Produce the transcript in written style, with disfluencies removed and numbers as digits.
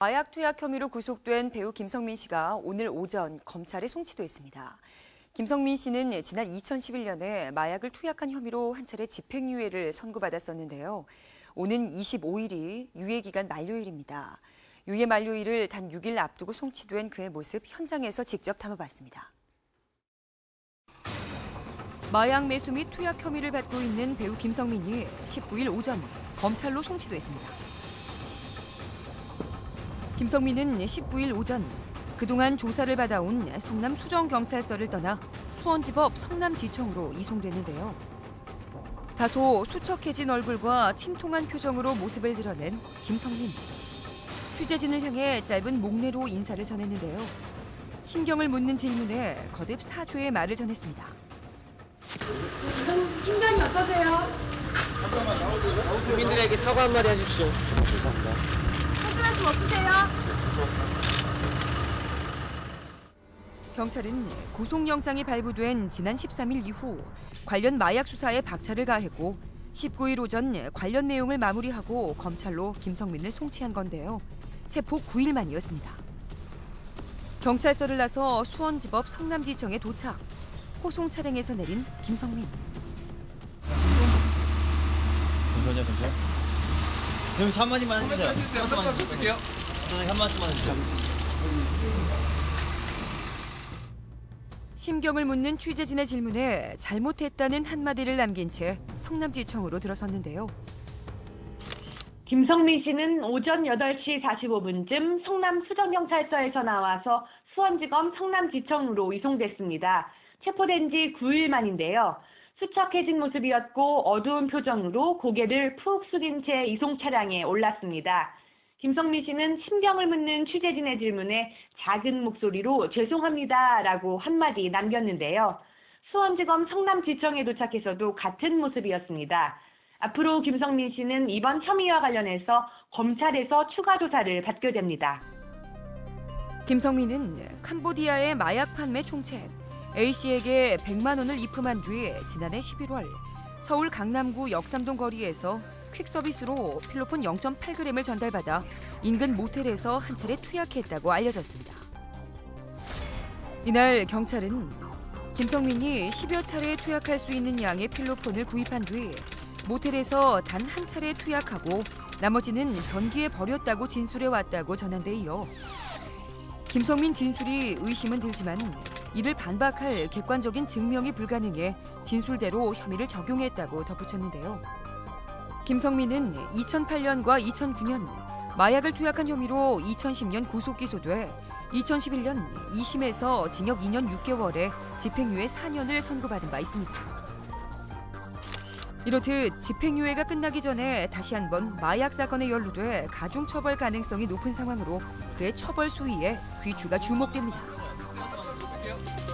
마약 투약 혐의로 구속된 배우 김성민 씨가 오늘 오전 검찰에 송치됐습니다. 김성민 씨는 지난 2011년에 마약을 투약한 혐의로 한 차례 집행유예를 선고받았었는데요. 오는 25일이 유예기간 만료일입니다. 유예 만료일을 단 6일 앞두고 송치된 그의 모습 현장에서 직접 담아봤습니다. 마약 매수 및 투약 혐의를 받고 있는 배우 김성민이 19일 오전 검찰로 송치됐습니다. 김성민은 19일 오전 그동안 조사를 받아온 성남 수정경찰서를 떠나 수원지법 성남지청으로 이송됐는데요. 다소 수척해진 얼굴과 침통한 표정으로 모습을 드러낸 김성민. 취재진을 향해 짧은 목례로 인사를 전했는데요. 심경을 묻는 질문에 거듭 사죄의 말을 전했습니다. 김성민 씨 심경이 어떠세요? 국민들에게 사과 한마디 해주십시오. 하실 말씀 없으세요? 경찰은 구속영장이 발부된 지난 13일 이후 관련 마약 수사에 박차를 가했고 19일 오전 관련 내용을 마무리하고 검찰로 김성민을 송치한 건데요. 체포 9일 만이었습니다. 경찰서를 나서 수원지법 성남지청에 도착. 호송 차량에서 내린 김성민. 잠시만요. 여기서 한마디만 해주세요. 한마디만 해주세요. 심경을 묻는 취재진의 질문에 잘못했다는 한마디를 남긴 채 성남지청으로 들어섰는데요. 김성민 씨는 오전 8시 45분쯤 성남 수정경찰서에서 나와서 수원지검 성남지청으로 이송됐습니다. 체포된 지 9일 만인데요. 수척해진 모습이었고 어두운 표정으로 고개를 푹 숙인 채 이송 차량에 올랐습니다. 김성민 씨는 심경을 묻는 취재진의 질문에 작은 목소리로 죄송합니다라고 한마디 남겼는데요. 수원지검 성남지청에 도착해서도 같은 모습이었습니다. 앞으로 김성민 씨는 이번 혐의와 관련해서 검찰에서 추가 조사를 받게 됩니다. 김성민은 캄보디아의 마약 판매 총책 A씨에게 100만 원을 입금한 뒤 지난해 11월 서울 강남구 역삼동 거리에서 퀵서비스로 필로폰 0.8g을 전달받아 인근 모텔에서 한 차례 투약했다고 알려졌습니다. 이날 경찰은 김성민이 10여 차례 투약할 수 있는 양의 필로폰을 구입한 뒤 모텔에서 단 한 차례 투약하고 나머지는 변기에 버렸다고 진술해왔다고 전한 데 이어 김성민 진술이 의심은 들지만 이를 반박할 객관적인 증명이 불가능해 진술대로 혐의를 적용했다고 덧붙였는데요. 김성민은 2008년과 2009년 마약을 투약한 혐의로 2010년 구속 기소돼 2011년 2심에서 징역 2년 6개월에 집행유예 4년을 선고받은 바 있습니다. 이렇듯 집행유예가 끝나기 전에 다시 한번 마약 사건에 연루돼 가중처벌 가능성이 높은 상황으로 그의 처벌 수위에 귀추가 주목됩니다.